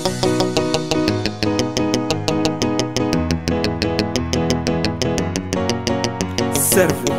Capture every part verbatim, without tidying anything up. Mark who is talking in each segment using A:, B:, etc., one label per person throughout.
A: Cerveau.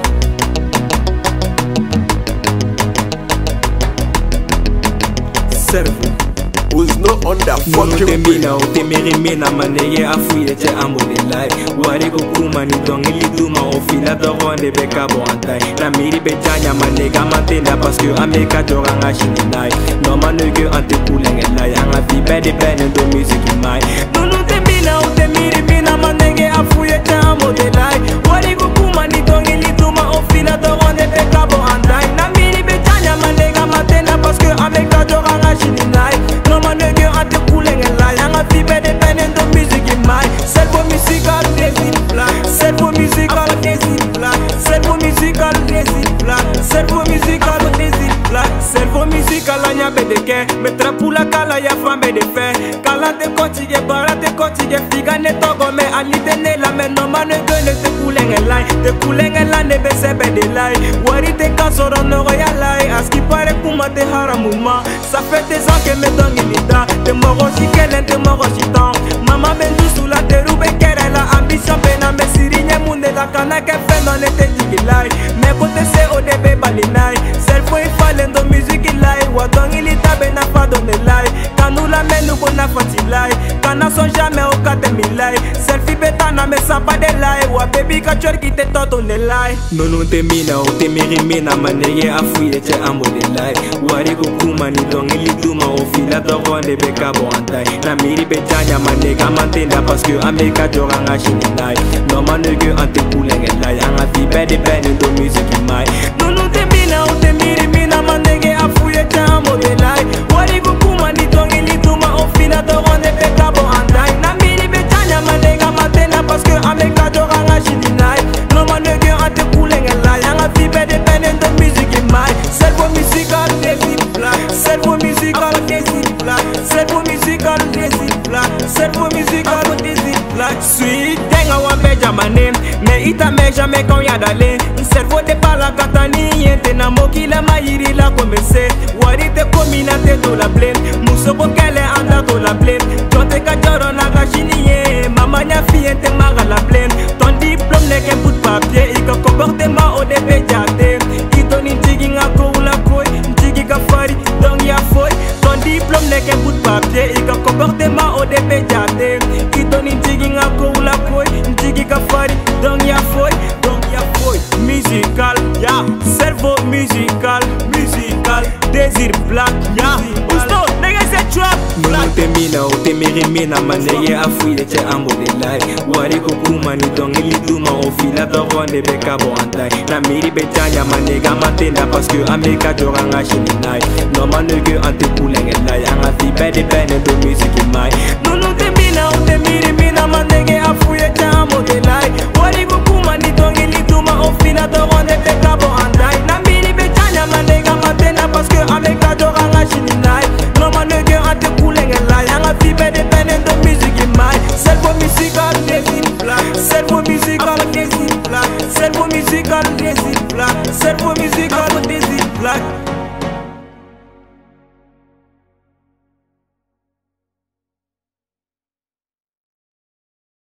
A: Cerveau.
B: Who's not on that fucking way?
A: Mina utemeri mina manege afuye che amolelai. Wari kukuma ni dongili duma ofila doronde beka boantai. Na miri bejanya manega mantenda parce que ameka doranga shininai. No manege ante kulengelai. Anga vibe de bene do music mai. Nunu temina utemiri mina manege afuye che amolelai. Wari kukuma ni dongili duma ofila doronde beka boantai. Na miri bejanya manega mantenda parce que ameka doranga shininai. Nigga, I take cool and lie. I'm a fever dependent on music in my Cerveau musical, désir plat. Cerveau musical, désir plat. Cerveau musical, désir plat. Cerveau musical, désir plat. Cerveau musical, I am a bedeke. Metra pula kala ya fambe de fe. Kala te kotige, bara te kotige. Figa ne togo me alite ne la me no man nigga ne te cool and lie. Te cool and lie ne be sebe de lie. Wari te kasoro no royal lie. Aski pare kuma te haramuma. Ça fait des ans que me donne une idée. Te moro si kelen, te moro si tan. Mama bendu sous la terube kere la ambition pena me sirigne munde la kana ke feno ne te digilai. Me kote se o de be balinai. Cerveau il fallait do musique ilai. Wadong il tabe na pas donné lai. Kanu la menu bona fatilai. Kana son jamais au kate milai. Selfie betana me sapa de lai. Wa baby ka chor ki te toto ne lai. Nonu te mina o te miri mina manege afuye che amo de lai. Wari kukuma ni dong il duma o fila doronde be kabo antai. Na miri bejanya manega mantenda parce que ameka doranga shininai. No manege ante kulengelai. Anga vibe de bene do music mai. Nonu te mina o te miri mina manege afuye che amo de lai. Wari kukuma ni dong il duma o fila doronde be kabo antai. Na miri bejanya manega mantenda parce que ameka doranga shininai. No manege ante kulengelai. Anga vibe de bene do music mai. Cerveau musical désir plat. Cerveau musical désir plat. Cerveau musical désir plat. Cerveau musical désir plat. Sweet denga wa beja manem. Me ita me jamais quand y'a d'aller. Cerveau de pala katani yente na mokila mayiri la komese. Wari te komina te do la blame. Musoko kele anda do la blame. Tonte kajoro na gashiniye. Mama nya fiente maga la blame. Ton diplôme n'est qu'un bout de papier. Ika comportement au début jate. Itoni tigi nga ko la koi. Tigi ka fari donc ya foi. Ton diplôme n'est qu'un bout de papier. Ika comportement au début jate. Itoni tigi nga ko la koi. Tigi ka fari donc ya foi. Donc ya foi. Musical, ya. Cerveau musical, musical. Désir black, ya. Usto, nigga c'est trap. Nunu te mina o te miri mina manege afuye che amo de lai. Wari kukuma ni dong ili duma o fila doronde be kabo antai. Na miri bejanya manega mantenda parce que ameka doranga shininai. No manege ante kulengelai. Anga vibe de bene do music mai. Nunu te mina o te miri mina manege afuye che amo de lai. Wari kukuma ni dong ili duma o fila doronde be kabo antai. Na miri bejanya manega mantenda parce que ameka doranga shininai. No manege ante kulengelai. Anga vibe de bene do music mai. Cerveau musical désir plat. Cerveau musical désir plat. Cerveau musical désir plat. Cerveau musical désir plat.